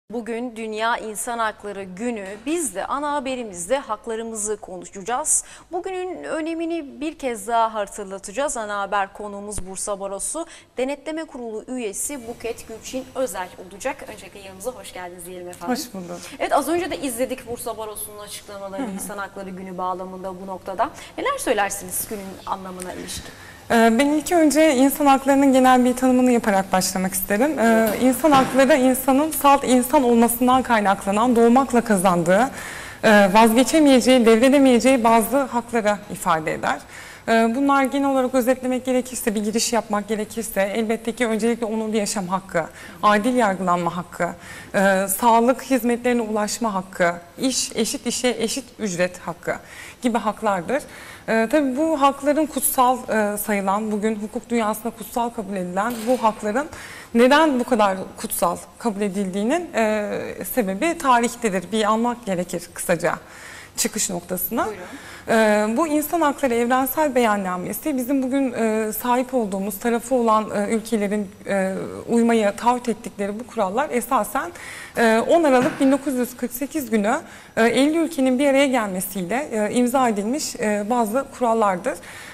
Bugün Dünya İnsan Hakları Günü. Biz de ana haberimizde haklarımızı konuşacağız. Bugünün önemini bir kez daha hatırlatacağız. Ana haber konuğumuz Bursa Barosu Denetleme Kurulu üyesi Buket Gülçin Özel olacak. Öncelikle yanımıza hoş geldiniz diyelim efendim. Hoş bulduk. Evet, az önce de izledik Bursa Barosu'nun açıklamalarını İnsan Hakları Günü bağlamında bu noktada. Neler söylersiniz günün anlamına ilişkin? Ben ilk önce insan haklarının genel bir tanımını yaparak başlamak isterim. İnsan hakları insanın salt insan olmasından kaynaklanan doğmakla kazandığı, vazgeçemeyeceği, devredemeyeceği bazı haklara ifade eder. Bunlar genel olarak özetlemek gerekirse, bir giriş yapmak gerekirse elbette ki öncelikle onurlu yaşam hakkı, adil yargılanma hakkı, sağlık hizmetlerine ulaşma hakkı, eşit işe eşit ücret hakkı gibi haklardır. Tabii bu hakların kutsal sayılan, bugün hukuk dünyasında kutsal kabul edilen bu hakların neden bu kadar kutsal kabul edildiğinin sebebi tarihtedir. Bir anmak gerekir kısaca çıkış noktasına. Bu İnsan Hakları Evrensel Beyannamesi bizim bugün sahip olduğumuz tarafı olan ülkelerin uymaya taahhüt ettikleri bu kurallar esasen 10 Aralık 1948 günü 50 ülkenin bir araya gelmesiyle imza edilmiş bazı kurallardır.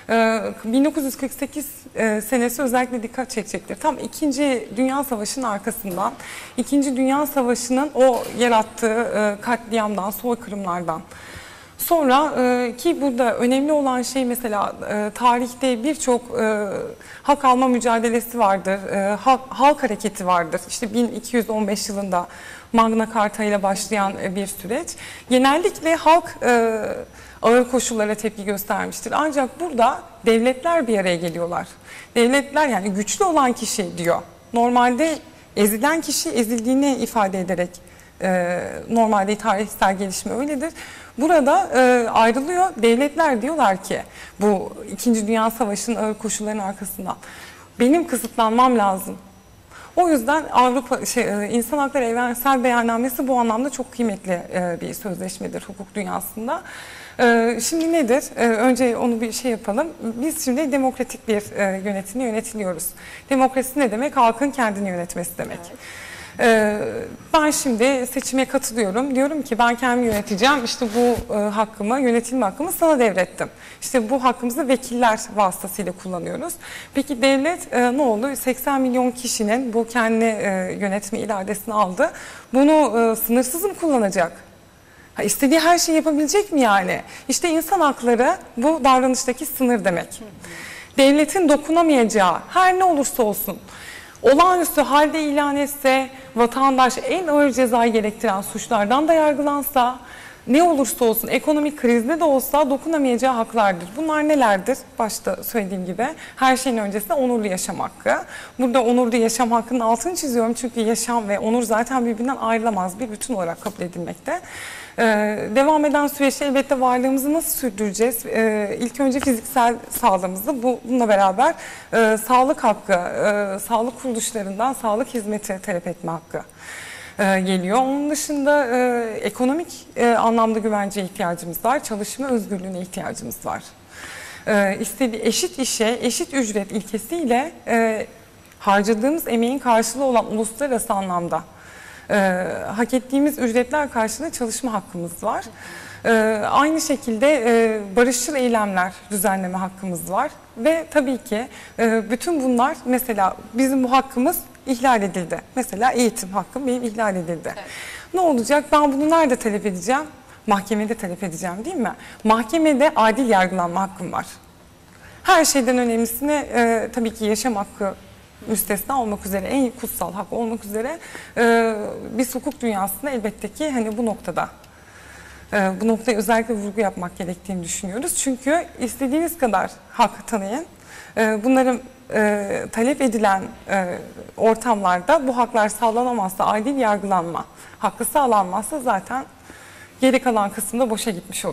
1948 senesi özellikle dikkat çekecektir. Tam 2. Dünya Savaşı'nın arkasından, 2. Dünya Savaşı'nın o yarattığı katliamdan, soykırımlardan sonra ki burada önemli olan şey mesela tarihte birçok hak alma mücadelesi vardır, halk hareketi vardır. İşte 1215 yılında Magna Carta ile başlayan bir süreç. Genellikle halk ağır koşullara tepki göstermiştir. Ancak burada devletler bir araya geliyorlar. Devletler, yani güçlü olan kişi diyor. Normalde ezilen kişi ezildiğini ifade ederek normalde tarihsel gelişme öyledir. Burada ayrılıyor. Devletler diyorlar ki bu 2. Dünya Savaşı'nın ağır koşullarının arkasından benim kısıtlanmam lazım. O yüzden İnsan Hakları Evrensel Beyannamesi bu anlamda çok kıymetli bir sözleşmedir hukuk dünyasında. Şimdi nedir? Önce onu bir şey yapalım. Biz şimdi demokratik bir yönetimle yönetiliyoruz. Demokrasi ne demek? Halkın kendini yönetmesi demek. Evet. Ben şimdi seçime katılıyorum. Diyorum ki ben kendimi yöneteceğim. İşte bu hakkımı, yönetilme hakkımı sana devrettim. İşte bu hakkımızı vekiller vasıtasıyla kullanıyoruz. Peki devlet ne oldu? 80 milyon kişinin bu kendi yönetme iradesini aldı. Bunu sınırsız mı kullanacak? İstediği her şeyi yapabilecek mi yani? İşte insan hakları bu davranıştaki sınır demek. Devletin dokunamayacağı her ne olursa olsun, olağanüstü halde ilan etse, vatandaş en ağır cezayı gerektiren suçlardan da yargılansa, ne olursa olsun ekonomik krizde de olsa dokunamayacağı haklardır. Bunlar nelerdir? Başta söylediğim gibi her şeyin öncesinde onurlu yaşam hakkı. Burada onurlu yaşam hakkının altını çiziyorum çünkü yaşam ve onur zaten birbirinden ayrılamaz bir bütün olarak kabul edilmekte. Devam eden süreçte elbette varlığımızı nasıl sürdüreceğiz? İlk önce fiziksel sağlığımızı, bununla beraber sağlık hakkı, sağlık kuruluşlarından sağlık hizmeti talep etme hakkı geliyor. Onun dışında ekonomik anlamda güvenceye ihtiyacımız var, çalışma özgürlüğüne ihtiyacımız var. Eşit işe, eşit ücret ilkesiyle harcadığımız emeğin karşılığı olan uluslararası anlamda hak ettiğimiz ücretler karşılığında çalışma hakkımız var. Aynı şekilde barışçıl eylemler düzenleme hakkımız var. Ve tabii ki bütün bunlar, mesela bizim bu hakkımız ihlal edildi. Mesela eğitim hakkım benim ihlal edildi. Evet. Ne olacak? Ben bunu nerede talep edeceğim? Mahkemede talep edeceğim, değil mi? Mahkemede adil yargılanma hakkım var. Her şeyden önemlisine tabii ki yaşam hakkı müstesna olmak üzere, en kutsal hak olmak üzere biz hukuk dünyasında elbette ki hani bu noktada bu noktaya özellikle vurgu yapmak gerektiğini düşünüyoruz. Çünkü istediğiniz kadar hak tanıyın. Bunların talep edilen ortamlarda bu haklar sağlanamazsa, adil yargılanma hakkı sağlanmazsa zaten geri kalan kısımda boşa gitmiş oluyor.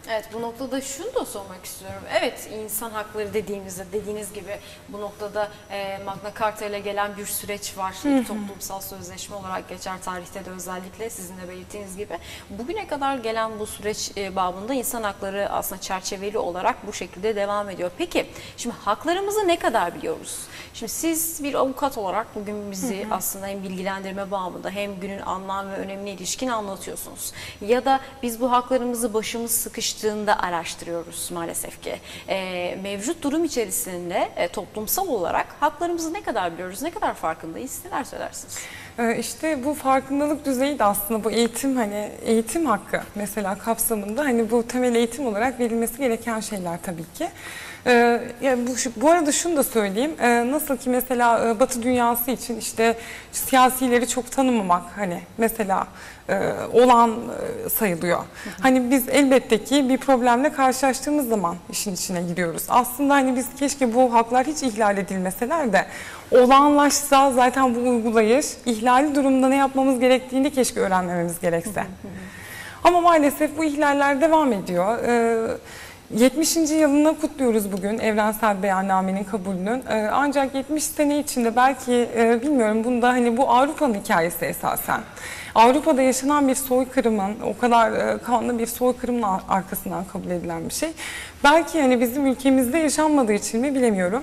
Evet, bu noktada şunu da sormak istiyorum. Evet, insan hakları dediğimizde dediğiniz gibi bu noktada Magna Carta ile gelen bir süreç var. Toplumsal sözleşme olarak geçer tarihte de, özellikle sizin de belirttiğiniz gibi. Bugüne kadar gelen bu süreç babında insan hakları aslında çerçeveli olarak bu şekilde devam ediyor. Peki şimdi haklarımızı ne kadar biliyoruz? Şimdi siz bir avukat olarak bugün bizi aslında hem bilgilendirme bağımında hem günün anlam ve önemine ilişkin anlatıyorsunuz. Ya da biz bu haklarımızı başımız sıkıştığında araştırıyoruz maalesef ki. Mevcut durum içerisinde toplumsal olarak haklarımızı ne kadar biliyoruz, ne kadar farkındayız? Neler söylersiniz? İşte bu farkındalık düzeyi de aslında bu eğitim, hani eğitim hakkı mesela kapsamında, hani bu temel eğitim olarak verilmesi gereken şeyler tabii ki. Yani bu arada şunu da söyleyeyim, nasıl ki mesela Batı dünyası için işte siyasileri çok tanımamak hani mesela olan sayılıyor. Hani biz elbette ki bir problemle karşılaştığımız zaman işin içine giriyoruz. Aslında hani biz keşke bu haklar hiç ihlal edilmeseler de olağanlaşsa zaten bu uygulayış, ihlali durumda ne yapmamız gerektiğini keşke öğrenmemiz gerekse. Ama maalesef bu ihlaller devam ediyor. 70. yılını kutluyoruz bugün Evrensel Beyannamenin kabulünün. Ancak 70 sene içinde belki bilmiyorum, bunda hani bu Avrupa'nın hikayesi esasen. Avrupa'da yaşanan bir soykırımın, o kadar kanlı bir soykırımın arkasından kabul edilen bir şey. Belki hani bizim ülkemizde yaşanmadığı için mi bilemiyorum.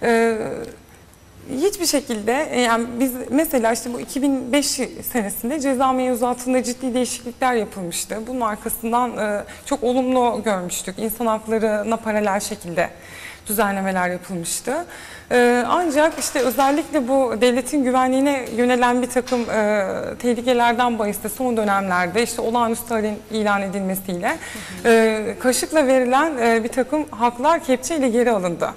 Hiçbir şekilde yani biz mesela işte bu 2005 senesinde ceza mevzuatında ciddi değişiklikler yapılmıştı. Bunun arkasından çok olumlu görmüştük. İnsan haklarına paralel şekilde düzenlemeler yapılmıştı. Ancak işte özellikle bu devletin güvenliğine yönelen bir takım tehlikelerden bahis de son dönemlerde işte olağanüstü halin ilan edilmesiyle kaşıkla verilen bir takım haklar kepçeyle geri alındı.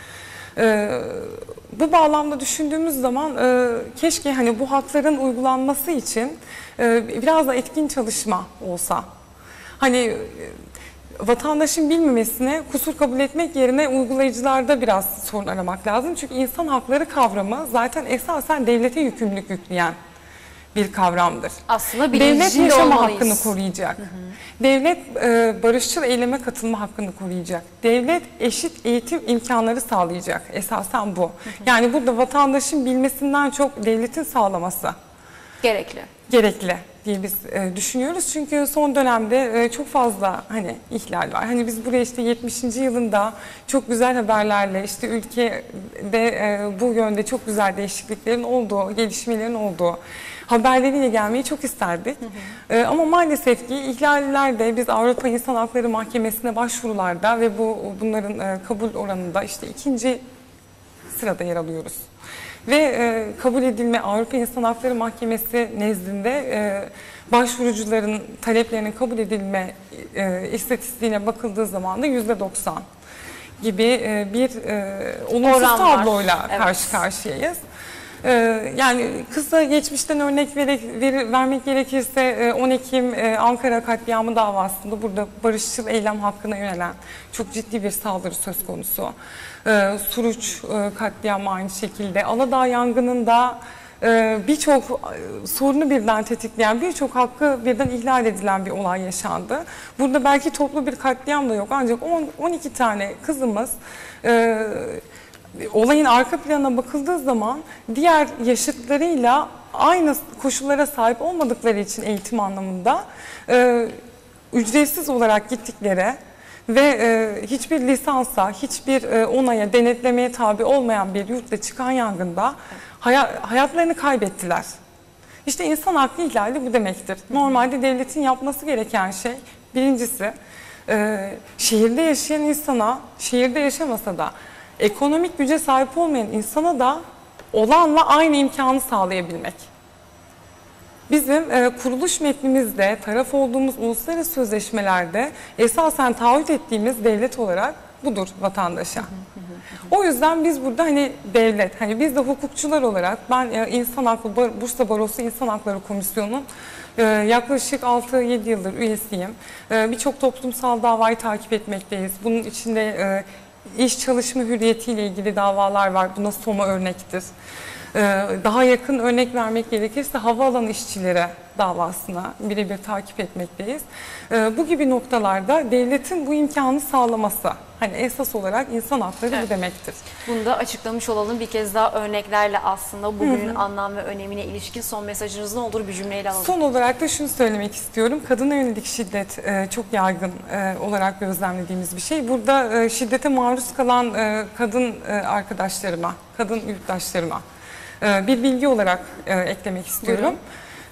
Bu bağlamda düşündüğümüz zaman keşke hani bu hakların uygulanması için biraz da etkin çalışma olsa. Hani vatandaşın bilmemesine kusur kabul etmek yerine uygulayıcılarda biraz sorun aramak lazım. Çünkü insan hakları kavramı zaten esasen devlete yükümlülük yükleyen bir kavramdır. Aslında devlet yaşama olmalıyız. hakkını koruyacak. Devlet barışçıl eyleme katılma hakkını koruyacak. Devlet eşit eğitim imkanları sağlayacak. Esasen bu. Yani burada vatandaşın bilmesinden çok devletin sağlaması gerekli diye biz düşünüyoruz. Çünkü son dönemde çok fazla hani ihlal var. Hani biz buraya işte 70. yılında çok güzel haberlerle işte ülkede bu yönde çok güzel değişikliklerin olduğu, gelişmelerin olduğu haberleriyle gelmeyi çok isterdik. Ama maalesef ki ihlallerde biz Avrupa İnsan Hakları Mahkemesi'ne başvurularda ve bunların kabul oranında işte 2. sırada yer alıyoruz. Ve kabul edilme Avrupa İnsan Hakları Mahkemesi nezdinde başvurucuların taleplerinin kabul edilme istatistiğine bakıldığı zaman da %90 gibi bir olumsuz tabloyla karşı karşıyayız. Yani kısa geçmişten örnek vermek gerekirse 10 Ekim Ankara katliamı davasında burada barışçıl eylem hakkına yönelen çok ciddi bir saldırı söz konusu. Suruç katliamı aynı şekilde. Aladağ yangınında birçok sorunu birden tetikleyen, birçok hakkı birden ihlal edilen bir olay yaşandı. Burada belki toplu bir katliam da yok, ancak 12 tane kızımız olayın arka planına bakıldığı zaman diğer yaşıtlarıyla aynı koşullara sahip olmadıkları için eğitim anlamında ücretsiz olarak gittikleri ve hiçbir lisansa, hiçbir onaya, denetlemeye tabi olmayan bir yurtta çıkan yangında hayatlarını kaybettiler. İşte insan hakkı ihlali bu demektir. Normalde devletin yapması gereken şey, birincisi şehirde yaşayan insana, şehirde yaşamasa da ekonomik güce sahip olmayan insana da olanla aynı imkanı sağlayabilmek. Bizim kuruluş metnimizde taraf olduğumuz uluslararası sözleşmelerde esasen taahhüt ettiğimiz devlet olarak budur vatandaşa. O yüzden biz burada hani devlet, hani biz de hukukçular olarak ben İnsan Hakları, Bursa Barosu İnsan Hakları Komisyonu'nun yaklaşık 6-7 yıldır üyesiyim. Birçok toplumsal davayı takip etmekteyiz. Bunun içinde iş çalışma hürriyetiyle ilgili davalar var. Buna Soma örnektir. Daha yakın örnek vermek gerekirse havaalanı işçileri davasına birebir takip etmekteyiz. Bu gibi noktalarda devletin bu imkanı sağlaması, hani esas olarak insan hakları bu demektir. Bunu da açıklamış olalım bir kez daha örneklerle aslında bugünün anlam ve önemine ilişkin son mesajınız ne olur, bir cümleyle alalım. Son olarak da şunu söylemek istiyorum. Kadına yönelik şiddet çok yaygın olarak gözlemlediğimiz bir şey. Burada şiddete maruz kalan kadın arkadaşlarıma, kadın yurttaşlarıma bir bilgi olarak eklemek istiyorum. Buyurun.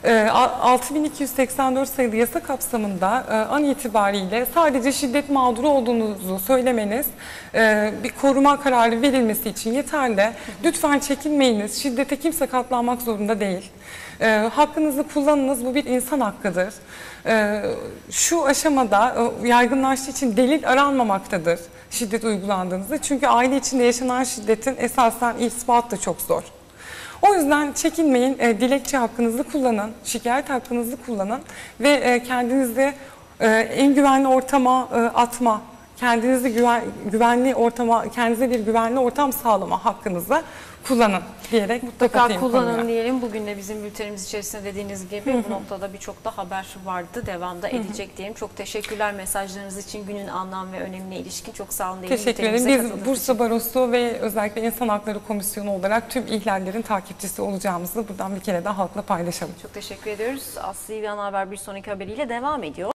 6284 sayılı yasa kapsamında an itibariyle sadece şiddet mağduru olduğunuzu söylemeniz bir koruma kararı verilmesi için yeterli. Lütfen çekinmeyiniz. Şiddete kimse katlanmak zorunda değil. Hakkınızı kullanınız. Bu bir insan hakkıdır. Şu aşamada yaygınlaştığı için delil aranmamaktadır şiddet uygulandığınızda. Çünkü aile içinde yaşanan şiddetin esasen ispatı da çok zor. O yüzden çekinmeyin, dilekçe hakkınızı kullanın, şikayet hakkınızı kullanın ve kendinizi en güvenli ortama atma, kendinizi güvenli ortama, kendinize bir güvenli ortam sağlama hakkınızı kullanın diyerek Mutlaka kullanın diyelim. Bugün de bizim bültenimiz içerisinde dediğiniz gibi bu noktada birçok da haber vardı. Devamda edecek diyelim. Çok teşekkürler mesajlarınız için, günün anlam ve önemine ilişkin. Çok sağ olun diyelim. Teşekkür ederim. Biz Bursa Barosu ve özellikle İnsan Hakları Komisyonu olarak tüm ihlallerin takipçisi olacağımızı buradan bir kere daha halkla paylaşalım. Çok teşekkür ediyoruz. Aslı İvi Ana Haber bir sonraki haberiyle devam ediyor.